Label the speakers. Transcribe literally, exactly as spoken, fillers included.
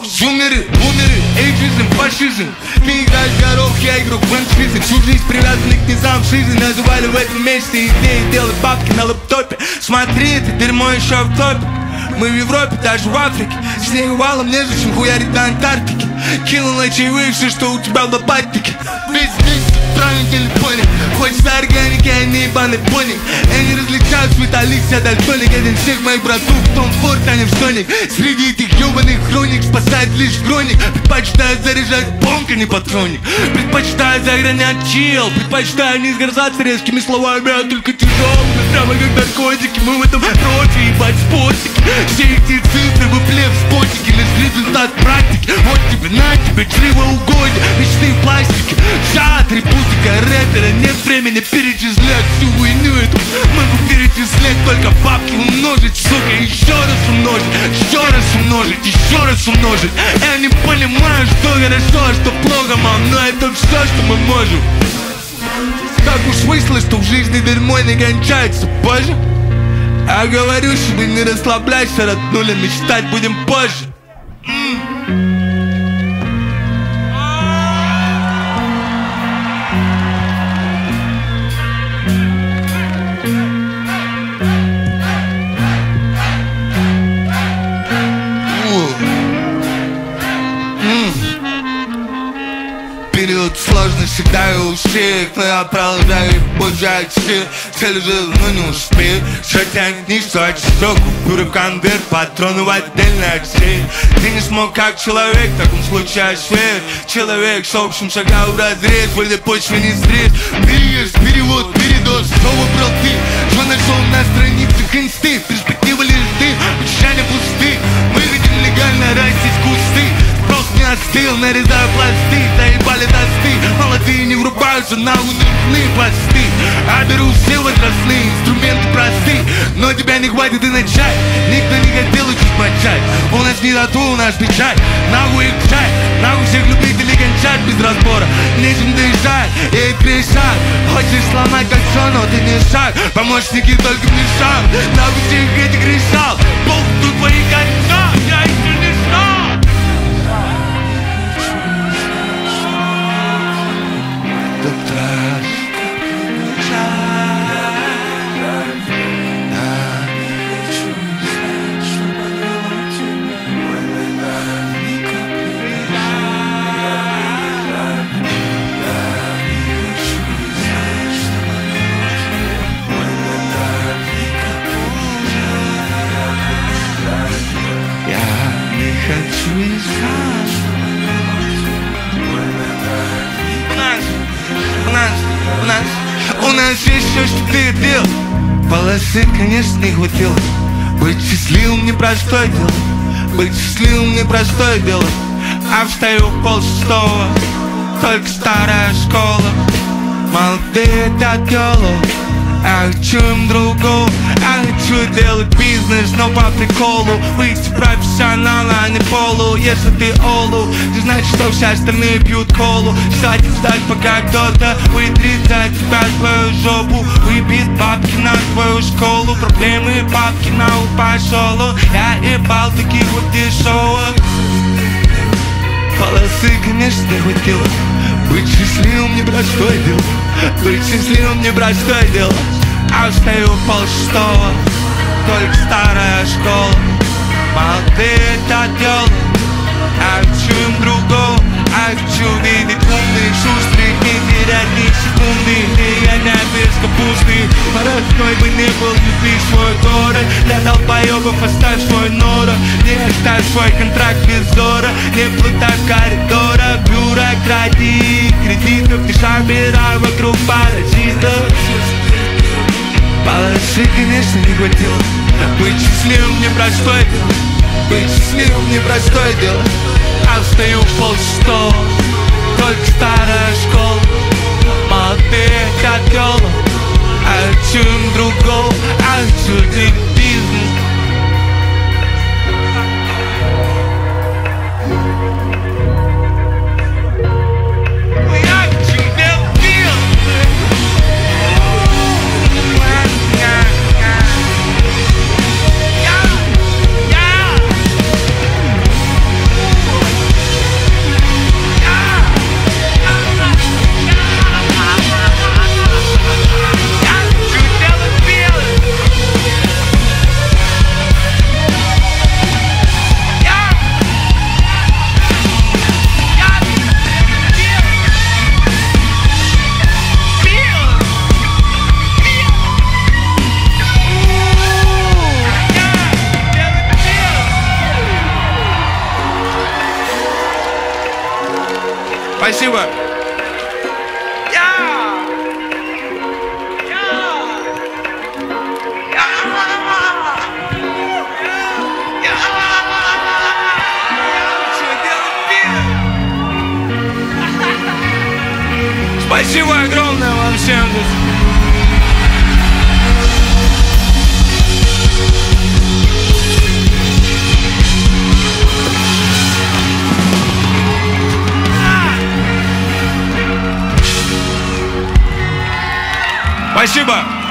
Speaker 1: Зумеры, бумеры, эйджизм, фашизм. Ты играешь в горох, я игрок в инфизм. Всю жизнь привязанный к низам жизни. Называли в этом месте идеи, делать бабки на лэптопе. Смотри, это дерьмо еще в топе. Мы в Европе, даже в Африке. Снег валом ниже, чем хуярить на Антарктике. Кинул на чаевые все, что у тебя в лопатнике. Весь день в правильном телефоне. Хочется органики, а не ебаный пони. Я не различаю цвета лиц, я дальтоник. Один всех моих братов в Том Форд, а не в Соник. Среди этих ебаных хроник спасает лишь хроник. Предпочитаю заряжать бомб, а не патроник. Предпочитаю загранять чил. Предпочитаю не сгрызаться резкими словами, а только тяжелыми. Прямо как наркотики, мы в этом профи, ебать спортики. Все эти цифры, выплев спотики. Лишь результат практики. Вот тебе, на тебе, чревоугодие. Мечты в пластике, вся атрибутика рэпера. Нет времени перечислять всю хуйню эту. Могу перечислять только бабки умножить, сука. Еще раз умножить, еще раз умножить, еще раз умножить. Я не понимаю, что хорошо, а что плохо, мам. Но это все, что мы можем. Так уж вышло, что в жизни дерьмо не кончается позже. Я говорю себе, не расслабляйся, роднуля, мечтать будем позже. м Период сложный всегда и у всех, но я продолжаю получать все. Цель уже, но не успею. Все тянет ничто, часок, купюры в конверт, патроны в отдельно от всей. Ты не смог как человек, в таком случае освет. Человек с общим шагал в разрез, вольной почве не срез. Переезд, перевод, передоз, что выбрал ты? Что нашел на страницах инсты? Перспектива лишь ты, обещания пусты. Мы видим легально растить кусты. Просто не остыл, нарезаю пласты. Заебали тосты, молодые не врубаются, нахуй нужны посты. А беру все возрастные, инструменты просты. Но тебя не хватит и начать. Никто не хотел учить мочать. У нас не тату, у нас печать. Нахуй их чай, нахуй всех любителей кончать без разбора. Нечем дышать и кричать. Хочешь сломать кольцо, но ты не шаг. Помощники только мешают. Нахуй всех этих решал. Бог тут твои кольца, я еще не шаг. У нас, у нас есть все, что ты делал. Полосы, конечно, не хватило. Быть счастливым непростое дело. Быть счастливым непростое дело. А встаю в полшестого, только старая школа. Молодые татёлы, я хочу им другого. Я хочу делать бизнес, но по приколу. Выйти профессионала, а не полу. Если ты олу, ты знаешь, что все остальные пьют колу. Ждать и ждать, пока кто-то вытрет за тебя твою жопу. Выбит бабки на твою школу. Проблемы бабки на упашолу. Я ебал таких вот дешевых. Полосы, конечно, не хватило. Быть счастливым непростое дело. Быть счастливым непростое дело. А встаю в полшестого, только старая школа. Молодые татёлы, я хочу им другого. Я хочу видеть умных, шустрых, не терять ни секунды. И гонять без капусты. Морозной бы не был, люби свой город. Для долбоёбов оставь свой норов. Не оставь свой контракт без зора. Не плутай в коридорах бюрократии. Кредитов ты собирай вокруг паразитов. Полосы, конечно, не хватило. Быть счастливым непростое дело. Быть счастливым непростое дело. Я встаю в полшестого, только старая школа. Молодые татёлы, я хочу им другого. Я хочу делать бизнес. Спасибо. Спасибо огромное вам всем. Спасибо.